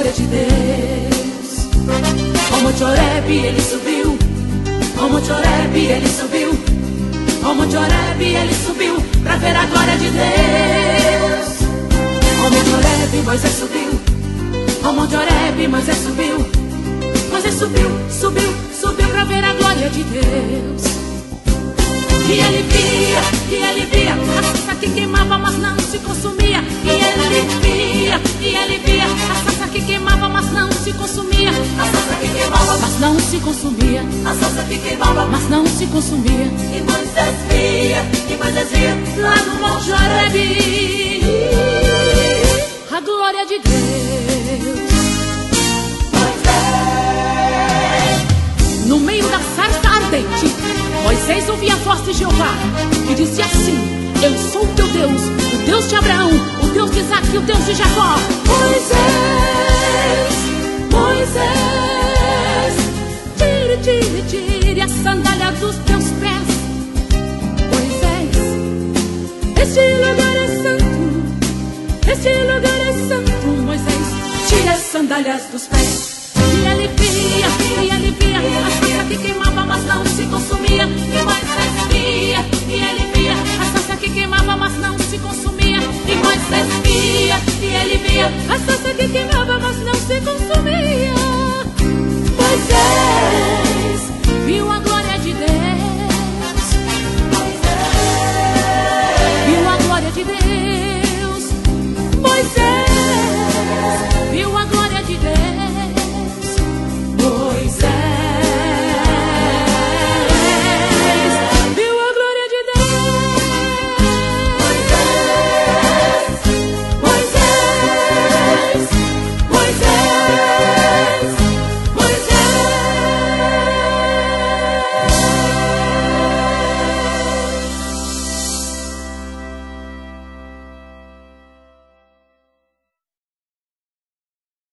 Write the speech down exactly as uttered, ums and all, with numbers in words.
glória de Deus. Ao Monte Horebe ele subiu, ao Monte Horebe ele subiu, ao Monte Horebe ele subiu pra ver a glória de Deus. Ao Monte Horebe Moisés subiu, ao Monte Horebe Moisés subiu, Moisés subiu, subiu, subiu pra ver a glória de Deus. E ele via, e ele via a sarça que queimava, mas não se consumia. E ele via, e ele via a sarça que queimava, mas não se consumia. A sarça que queimava, mas não se consumia. A sarça que queimava, mas não se consumia. E Moisés via, e Moisés via lá no Monte Horebe a glória de Deus. Moisés, no meio da sarça ardente, Moisés ouvia a voz de Jeová e disse assim: eu sou o teu Deus, o Deus de Abraão, o Deus de Isaac e o Deus de Jacó. Moisés, Moisés, tire, tire, tire a sandália dos teus pés. Moisés, este lugar é santo, este lugar é santo. Moisés, tire as sandálias dos pés. E ele via, e ele via a sarça que queimava, mas não se consumia. E Moisés via, e ele via a sarça que queimava, mas não se consumia. E Moisés via, e ele via a sarça que queimava, mas não